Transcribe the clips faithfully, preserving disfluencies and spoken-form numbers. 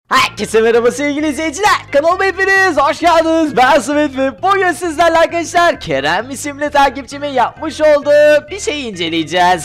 Herkese merhaba sevgili izleyiciler, kanalıma hepiniz hoş geldiniz. Ben Samet ve bugün sizlerle arkadaşlar Kerem isimli takipçimin yapmış olduğu bir şey inceleyeceğiz.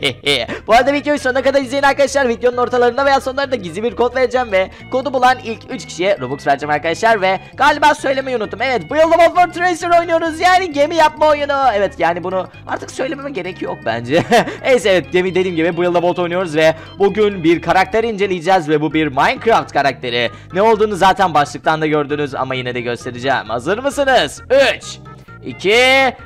Bu arada videoyu sonuna kadar izleyin arkadaşlar. Videonun ortalarında veya sonlarında gizli bir kod vereceğim ve kodu bulan ilk üç kişiye Robux vereceğim arkadaşlar. Ve galiba söylemeyi unuttum, evet, bu yılda World War Tracer oynuyoruz, yani gemi yapma oyunu. Evet, yani bunu artık söylememe gerek yok bence. Evet, evet, gemi dediğim gibi bu yılda bot oynuyoruz ve bugün bir karakter inceleyeceğiz ve bu bir Minecraft karakteri. Ne olduğunu zaten başlıktan da gördünüz ama yine de göstereceğim. Hazır mısınız? üç iki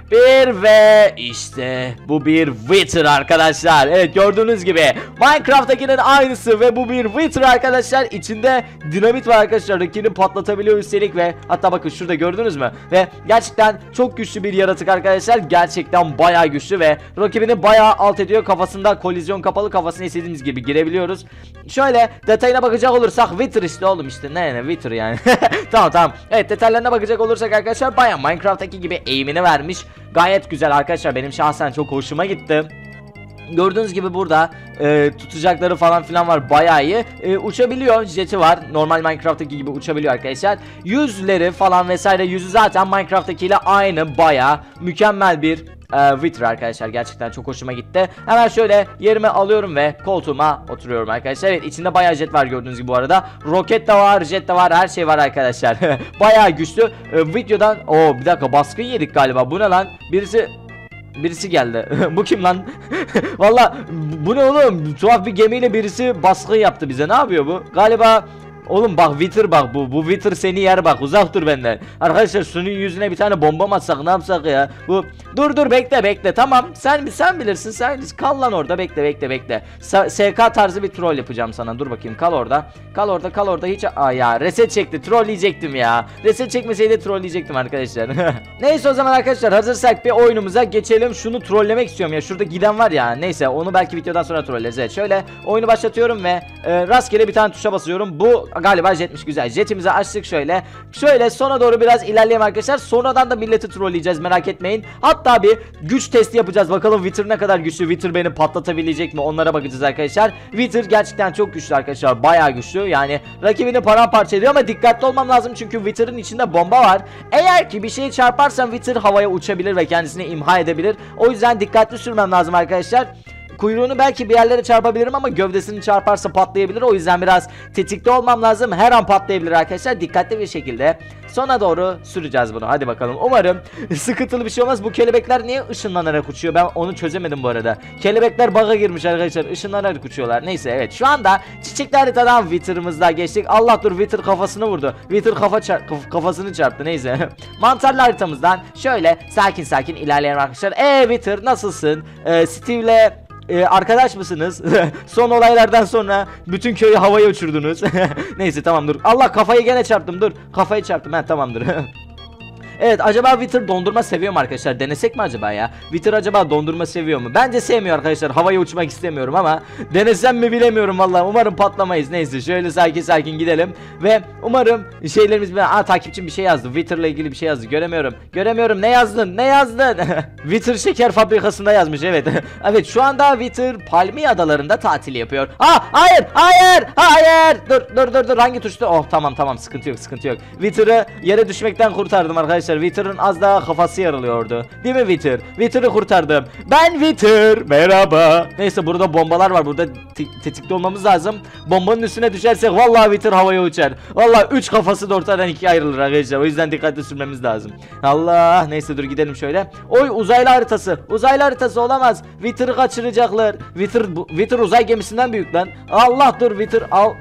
bir ve işte bu bir Wither arkadaşlar. Evet, gördüğünüz gibi Minecraft'takinin aynısı ve bu bir Wither arkadaşlar. İçinde dinamit var arkadaşlar. Rakibini patlatabiliyor üstelik ve hatta bakın şurada gördünüz mü? Ve gerçekten çok güçlü bir yaratık arkadaşlar. Gerçekten bayağı güçlü ve rakibini bayağı alt ediyor. Kafasında kolizyon kapalı, kafasına istediğimiz gibi girebiliyoruz. Şöyle detayına bakacak olursak Wither işte oğlum, işte ne ne Wither yani. Tamam tamam. Evet, detaylarına bakacak olursak arkadaşlar bayağı Minecraft'taki gibi eğimini vermiş. Gayet güzel arkadaşlar, benim şahsen çok hoşuma gitti. Gördüğünüz gibi burada e, tutacakları falan filan var, bayağı iyi. E, uçabiliyor, jeti var, normal Minecraft'taki gibi uçabiliyor arkadaşlar. Yüzleri falan vesaire, yüzü zaten Minecraft'takiyle aynı, bayağı mükemmel bir e, Wither arkadaşlar. Gerçekten çok hoşuma gitti. Hemen şöyle yerime alıyorum ve koltuğuma oturuyorum arkadaşlar. Evet, içinde bayağı jet var gördüğünüz gibi bu arada. Roket de var, jet de var, her şey var arkadaşlar. Bayağı güçlü. E, videodan o bir dakika, baskın yedik galiba. Bu ne lan? Birisi Birisi geldi. Bu kim lan? Valla bu ne oğlum? Tuhaf bir gemiyle birisi baskın yaptı bize. Ne yapıyor bu? Galiba oğlum bak, Wither bak, bu bu Wither seni yer, bak, uzak dur benden. Arkadaşlar şunun yüzüne bir tane bomba mı atsak, ne yapsak ya? Bu dur dur bekle bekle, tamam, sen sen bilirsin, sen kal lan orada, bekle bekle bekle. S K tarzı bir troll yapacağım sana, dur bakayım, kal orada. Kal orada kal orada hiç, aa ya reset çekti, trolleyecektim ya. Reset çekmeseydi trolleyecektim arkadaşlar. Neyse o zaman arkadaşlar, hazırsak bir oyunumuza geçelim. Şunu trollemek istiyorum ya, şurada giden var ya, neyse onu belki videodan sonra trolleriz. Evet, şöyle oyunu başlatıyorum ve e, rastgele bir tane tuşa basıyorum. Bu galiba jetmiş, güzel. Jetimizi açtık şöyle. Şöyle sona doğru biraz ilerleyelim arkadaşlar. Sonradan da milleti trolleyeceğiz, merak etmeyin. Hatta bir güç testi yapacağız. Bakalım Wither ne kadar güçlü. Wither beni patlatabilecek mi? Onlara bakacağız arkadaşlar. Wither gerçekten çok güçlü arkadaşlar. Bayağı güçlü. Yani rakibini paramparça ediyor ama dikkatli olmam lazım çünkü Wither'ın içinde bomba var. Eğer ki bir şeyi çarparsam Wither havaya uçabilir ve kendisini imha edebilir. O yüzden dikkatli sürmem lazım arkadaşlar. Kuyruğunu belki bir yerlere çarpabilirim ama gövdesini çarparsa patlayabilir. O yüzden biraz tetikte olmam lazım. Her an patlayabilir arkadaşlar. Dikkatli bir şekilde sona doğru süreceğiz bunu. Hadi bakalım. Umarım sıkıntılı bir şey olmaz. Bu kelebekler niye ışınlanarak uçuyor? Ben onu çözemedim bu arada. Kelebekler bug'a girmiş arkadaşlar. Işınlanarak uçuyorlar. Neyse, evet. Şu anda çiçekli haritadan Wither'ımızda geçtik. Allah dur, Wither kafasını vurdu. Wither kafa çar kafasını çarptı. Neyse. Mantarlı haritamızdan şöyle sakin sakin ilerleyelim arkadaşlar. Eee Wither, nasılsın? Ee, Steve'le Ee, arkadaş mısınız? Son olaylardan sonra bütün köyü havaya uçurdunuz. Neyse tamam, dur. Allah, kafayı gene çarptım, dur. Kafayı çarptım, ben tamamdır. Evet, acaba Wither dondurma seviyor mu arkadaşlar? Denesek mi acaba ya? Wither acaba dondurma seviyor mu? Bence sevmiyor arkadaşlar. Havaya uçmak istemiyorum ama denesem mi bilemiyorum vallahi. Umarım patlamayız. Neyse, şöyle sakin sakin gidelim ve umarım şeylerimiz... Aa, takipçim bir şey yazdı. Wither'la ilgili bir şey yazdı. Göremiyorum. Göremiyorum. Ne yazdın? Ne yazdın? Wither şeker fabrikasında yazmış, evet. Evet, şu anda Wither Palmiye adalarında tatil yapıyor. Aa, hayır, hayır, hayır. Dur, dur, dur, dur. Hangi tuştu? Oh, tamam, tamam. Sıkıntı yok, sıkıntı yok. Wither'ı yere düşmekten kurtardım arkadaşlar. Wither'ın az daha kafası yarılıyordu. Değil mi Wither? Wither'ı kurtardım. Ben Wither. Merhaba. Neyse, burada bombalar var. Burada tetikte olmamız lazım. Bombanın üstüne düşersek vallahi Wither havaya uçar. Vallahi üç kafası da ortadan ikiye ayrılır arkadaşlar. O yüzden dikkatli sürmemiz lazım. Allah. Neyse, dur gidelim şöyle. Oy, uzaylı haritası. Uzaylı haritası olamaz. Wither'ı kaçıracaklar. Wither, bu, Wither uzay gemisinden büyük lan. Allah, dur Wither al.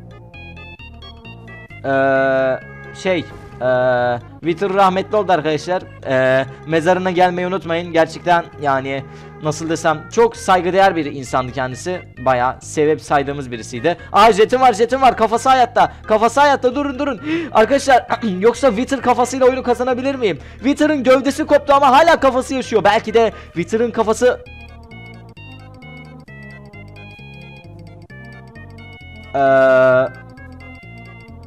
Eee şey Ee, Wither rahmetli oldu arkadaşlar. Ee, mezarına gelmeyi unutmayın. Gerçekten yani nasıl desem, çok saygıdeğer bir insandı kendisi. Bayağı sevip saydığımız birisiydi. Aa, jetim var, jetim var. Kafası hayatta. Kafası hayatta. Durun durun. Arkadaşlar yoksa Wither kafasıyla oyunu kazanabilir miyim? Wither'ın gövdesi koptu ama hala kafası yaşıyor. Belki de Wither'ın kafası... Eee...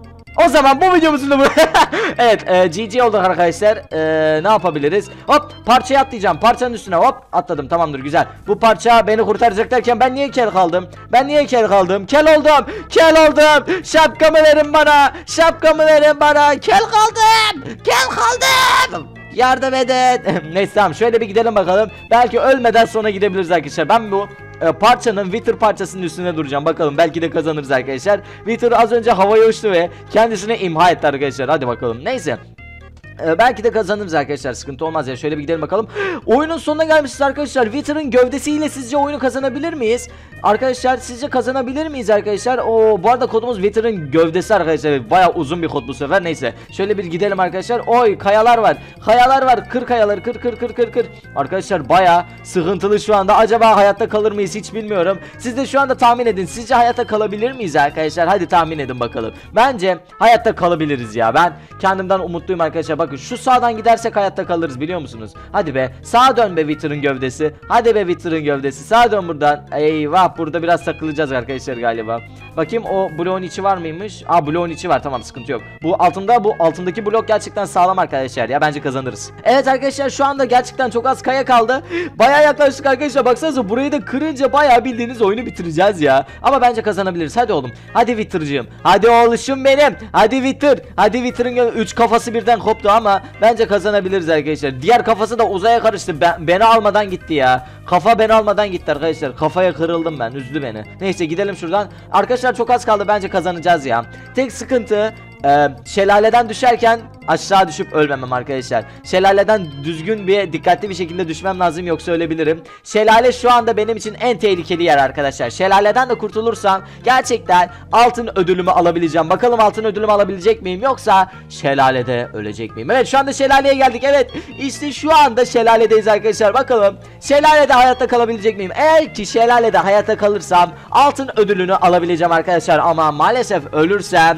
O zaman bu videomuzun da bu. Evet, e, G G olduk arkadaşlar. E, ne yapabiliriz? Hop, parçaya atlayacağım. Parçanın üstüne hop atladım. Tamamdır, güzel. Bu parça beni kurtaracak derken ben niye kel kaldım? Ben niye kel kaldım? Kel oldum. Kel oldum. Şapkamı verin bana. Şapkamı verin bana. Kel kaldım. Kel kaldım. Yardım edin. Neyse tamam, şöyle bir gidelim bakalım. Belki ölmeden sonra gidebiliriz arkadaşlar. Ben bu e, parçanın Wither parçasının üstüne duracağım. Bakalım, belki de kazanırız arkadaşlar. Wither az önce havaya uçtu ve kendisini imha etti arkadaşlar. Hadi bakalım. Neyse. Ee, belki de kazanırız arkadaşlar, sıkıntı olmaz ya. Şöyle bir gidelim bakalım. Oyunun sonuna gelmişiz arkadaşlar. Wither'ın gövdesiyle sizce oyunu kazanabilir miyiz? Arkadaşlar sizce kazanabilir miyiz arkadaşlar? Oo, bu arada kodumuz Wither'ın gövdesi arkadaşlar. Bayağı uzun bir kod bu sefer. Neyse. Şöyle bir gidelim arkadaşlar. Oy, kayalar var. Kayalar var. Kır kayaları. Kır kır kır kır kır. Arkadaşlar bayağı sıkıntılı şu anda. Acaba hayatta kalır mıyız hiç bilmiyorum. Siz de şu anda tahmin edin. Sizce hayatta kalabilir miyiz arkadaşlar? Hadi tahmin edin bakalım. Bence hayatta kalabiliriz ya. Ben kendimden umutluyum arkadaşlar. Bakın, şu sağdan gidersek hayatta kalırız, biliyor musunuz? Hadi be, sağa dön be Wither'ın gövdesi. Hadi be Wither'ın gövdesi, sağa dön buradan. Eyvah, burada biraz takılacağız arkadaşlar galiba. Bakayım, o bloğun içi var mıymış? Aa, bloğun içi var, tamam, sıkıntı yok. Bu altında, bu altındaki blok gerçekten sağlam arkadaşlar ya, bence kazanırız. Evet arkadaşlar, şu anda gerçekten çok az kaya kaldı. Bayağı yaklaştık arkadaşlar, baksanıza burayı da kırınca bayağı bildiğiniz oyunu bitireceğiz ya. Ama bence kazanabiliriz. Hadi oğlum, hadi Wither'cığım, hadi oğluşum benim, hadi Wither. Hadi Wither'ın üç kafası birden koptu ama bence kazanabiliriz arkadaşlar. Diğer kafası da uzaya karıştı. Ben, beni almadan gitti ya. Kafa beni almadan gitti arkadaşlar. Kafaya kırıldım ben. Üzdü beni. Neyse, gidelim şuradan. Arkadaşlar çok az kaldı. Bence kazanacağız ya. Tek sıkıntı Ee, şelaleden düşerken aşağı düşüp ölmemem arkadaşlar. Şelaleden düzgün bir, dikkatli bir şekilde düşmem lazım, yoksa ölebilirim. Şelale şu anda benim için en tehlikeli yer arkadaşlar. Şelaleden de kurtulursam gerçekten altın ödülümü alabileceğim. Bakalım altın ödülümü alabilecek miyim, yoksa şelalede ölecek miyim? Evet, şu anda şelaleye geldik. Evet, işte şu anda şelaledeyiz arkadaşlar. Bakalım şelalede hayatta kalabilecek miyim? Eğer ki şelalede hayatta kalırsam altın ödülünü alabileceğim arkadaşlar. Ama maalesef ölürsem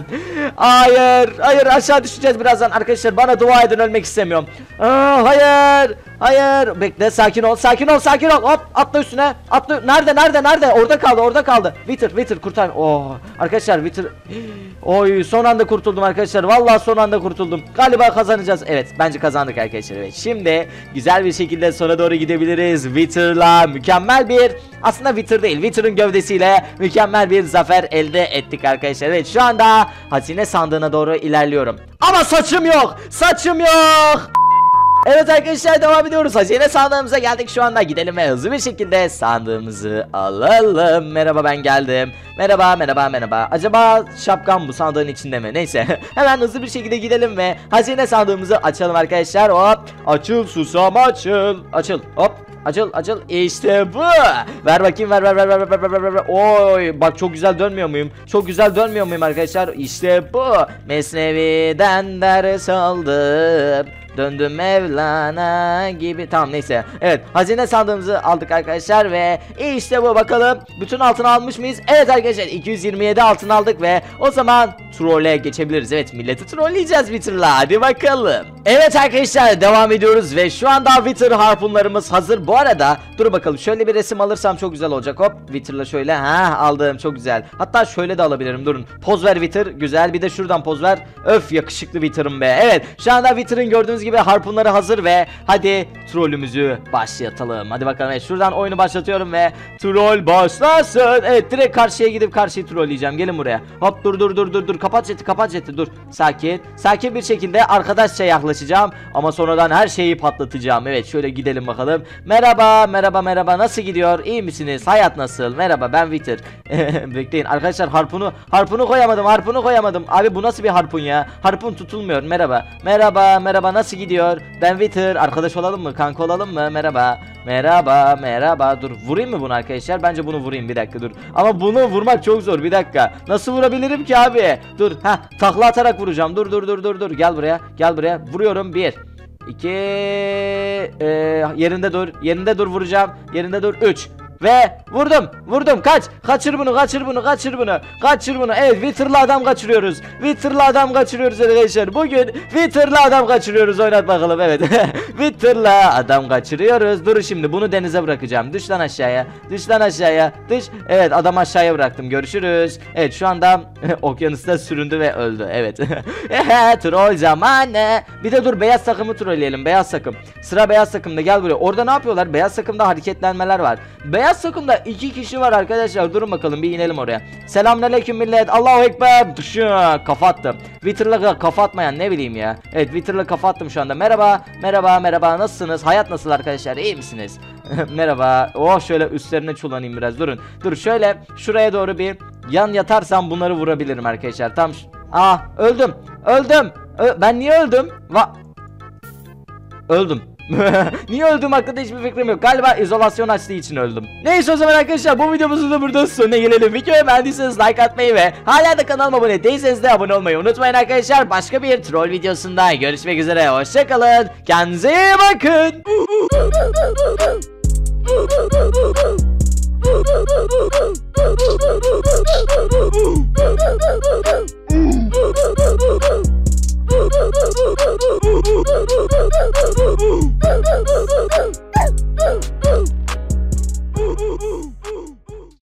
hayır, hayır, aşağı düşeceğiz birazdan arkadaşlar. Bana dua edin, ölmek istemiyorum. Aa, hayır, hayır. Bekle, sakin ol, sakin ol, sakin ol. Hop, atla üstüne. Atla. Nerede, nerede, nerede? Orada kaldı, orada kaldı. Wither, Wither kurtar. Oh, arkadaşlar Wither. Oy, son anda kurtuldum arkadaşlar. Vallahi son anda kurtuldum. Galiba kazanacağız. Evet, bence kazandık arkadaşlar. Evet, şimdi güzel bir şekilde sona doğru gidebiliriz. Wither'la mükemmel bir, aslında Wither değil, Wither'ın gövdesiyle mükemmel bir zafer elde ettik arkadaşlar. Evet, şu anda hazine sandığına doğru ilerliyorum. Ama saçım yok. Saçım yok. Evet arkadaşlar, devam ediyoruz. Hazine sandığımıza geldik şu anda. Gidelim ve hızlı bir şekilde sandığımızı alalım. Merhaba, ben geldim. Merhaba, merhaba, merhaba. Acaba şapkam bu sandığın içinde mi? Neyse. Hemen hızlı bir şekilde gidelim ve hazine sandığımızı açalım arkadaşlar. Hop. Açıl susam açıl. Açıl. Hop. Açıl, açıl. İşte bu. Ver bakayım, ver ver ver ver ver ver ver ver. Oy, bak çok güzel dönmüyor muyum? Çok güzel dönmüyor muyum arkadaşlar? İşte bu. Mesnevi'den ders aldım. Döndüm Mevlana gibi. Tamam, neyse. Evet, hazine sandığımızı aldık arkadaşlar ve işte bu, bakalım. Bütün altını almış mıyız? Evet arkadaşlar, iki yüz yirmi yedi altın aldık ve o zaman trolle geçebiliriz. Evet, milleti trolleyeceğiz Wither'la. Hadi bakalım. Evet arkadaşlar, devam ediyoruz ve şu anda Wither harpunlarımız hazır. Bu arada dur bakalım, şöyle bir resim alırsam çok güzel olacak. Hop, Wither'la şöyle. Ha, aldım, çok güzel. Hatta şöyle de alabilirim, durun. Poz ver Wither, güzel. Bir de şuradan poz ver. Öf, yakışıklı Wither'ım be. Evet, şu anda Wither'ın gördüğünüz gibi harpunları hazır ve hadi trollümüzü başlatalım. Hadi bakalım. Evet, şuradan oyunu başlatıyorum ve troll başlasın. Evet, direkt karşıya gidip karşıyı trolleyeceğim. Gelin buraya. Hop, dur dur dur dur dur. Kapat jeti, kapat jeti, dur. Sakin. Sakin bir şekilde arkadaşça yaklaşacağım ama sonradan her şeyi patlatacağım. Evet, şöyle gidelim bakalım. Merhaba, merhaba, merhaba. Nasıl gidiyor? İyi misiniz? Hayat nasıl? Merhaba, ben Wither. Bekleyin arkadaşlar, harpunu harpunu koyamadım. Harpunu koyamadım. Abi bu nasıl bir harpun ya? Harpun tutulmuyor. Merhaba. Merhaba, merhaba. Nasıl gidiyor? Ben Wither. Arkadaş olalım mı? Kanka olalım mı? Merhaba. Merhaba, merhaba. Dur, vurayım mı bunu arkadaşlar? Bence bunu vurayım, bir dakika dur. Ama bunu vurmak çok zor, bir dakika. Nasıl vurabilirim ki abi? Dur, ha, takla atarak vuracağım. Dur dur dur dur dur. Gel buraya. Gel buraya. Vuruyorum. Bir. İki. E, yerinde dur. Yerinde dur, vuracağım. Yerinde dur. Üç. Ve vurdum. Vurdum. Kaç. Kaçır bunu. Kaçır bunu. Kaçır bunu. Kaçır bunu. Evet, Wither'lı adam kaçırıyoruz. Wither'lı adam kaçırıyoruz arkadaşlar. Bugün Wither'lı adam kaçırıyoruz. Oynat bakalım. Evet. Wither'lı adam kaçırıyoruz. Dur şimdi bunu denize bırakacağım. Düş lan aşağıya. Düş lan aşağıya. Düş. Evet, adam aşağıya bıraktım. Görüşürüz. Evet, şu anda okyanusta süründü ve öldü. Evet. Troll zamanı. Bir de dur, beyaz takımı trolleyelim. Beyaz takım. Sıra beyaz takımda, gel buraya. Orada ne yapıyorlar? Beyaz takımda hareketlenmeler var. Beyaz takımda iki kişi var arkadaşlar. Durun bakalım, bir inelim oraya. Selamünaleyküm millet. Allahu ekber. Dışı. Kafa attım. Twitter'la kafa atmayan ne bileyim ya. Evet, Twitter'la kafa attım şu anda. Merhaba. Merhaba. Merhaba. Nasılsınız? Hayat nasıl arkadaşlar? İyi misiniz? Merhaba. Oh, şöyle üstlerine çulanayım biraz. Durun. Dur, şöyle şuraya doğru bir yan yatarsam bunları vurabilirim arkadaşlar. Tam. Ah, öldüm. Öldüm. Ö ben niye öldüm? Va Öldüm. Niye öldüm hakkında hiçbir fikrim yok. Galiba izolasyon açtığı için öldüm. Neyse, o zaman arkadaşlar bu videomuzun da burada sonuna gelelim. Videoyu beğendiyseniz like atmayı ve hala da kanalıma abone değilseniz de abone olmayı unutmayın arkadaşlar. Başka bir troll videosunda görüşmek üzere. Hoşçakalın. Kendinize iyi bakın.